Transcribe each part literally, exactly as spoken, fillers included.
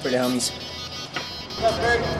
for the homies. What's up, Ferguson?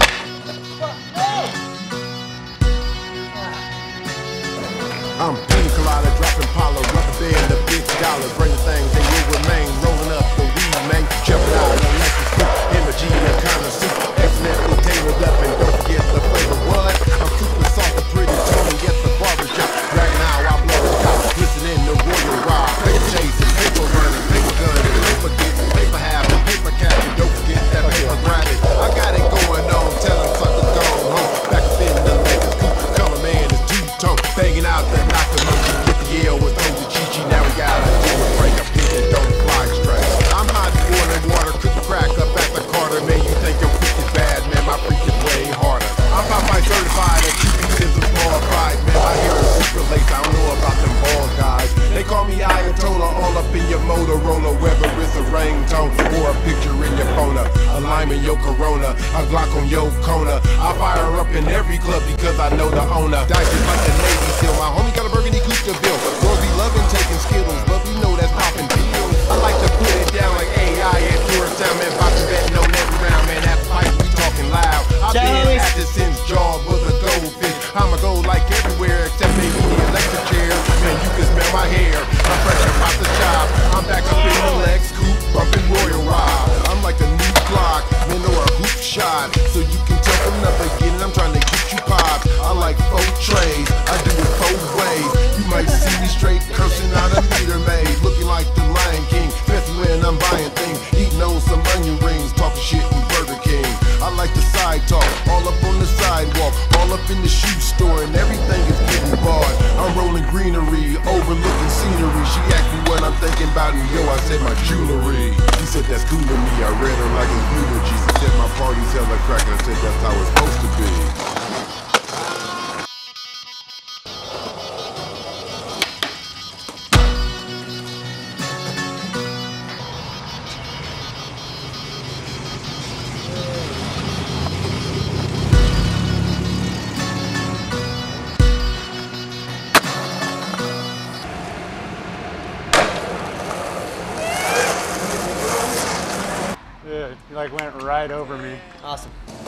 I'm pina colada, dropping Palo, rubber band, the big dollar, bring the things, they will remain, rolling up the weed, man, jumping out of the Lexus coupe, in my Gina kind of suit, excellently tailored up, and don't forget the flavor, what? I'm super soft and pretty, Tony at the barbershop, dragging out while blowing top, listening to Royal Rob, paper chasing, paper running, paper gunning, paper getting, paper having, paper catching, don't forget that paper grinding, I got it going on, tell them suckers go home, back up in the Lexus coupe, color man is two-tone, banging out the Nickatina, get the yell with Old Chichi, now we gotta do a break up here that don't fly straight. I'm hot boiling water, cook crack up at the Carter, man, you think your freak is bad, man, my freak is way harder. I'm Popeye certified, a two pieces of small fight, man, I hear a super lace, I don't know about them bald guys. They call me Ayatollah, all up in your Motorola, whether it's a ringtone or a picture in your phone, a lime in your Corona, a Glock on your Kona. I fire up in every club because I know the owner. Dice is like a Navy SEAL, my homie got a burgundy coupe to build. Girls be loving taking Skittles, but we know that's popping pills. I like to put it down like A I at Tourtown, man, boxing betting on every round, man, that pipe we talking loud. I've been at this since Judd was a goldfish. I'ma go like everywhere except maybe the electric chair. Man, you can smell my hair, I'm fresh about the job. I'm back up in the Lex coupe, bumping Royal Rob. I'm like a new Glock, man, or a hoop shot. So you can tell from the beginning I'm trying to get you popped. I like four trays, I do it both ways. You might see me straight cursing out a meter maid, looking like the Lion King, especially when I'm buying things, eating on some onion rings, talking shit in Burger King. I like the side talk, all up on the sidewalk, all up in the shoe store, and everything is getting bought. I'm rolling greenery, overlooking scenery. She asked me what I'm thinking about, and yo, I said my jewelry. She said that's cool to me, I read her like a eulogy. She said my party's hella crack, and I said that's how it's supposed to be. Yeah, you like went right over me. Awesome.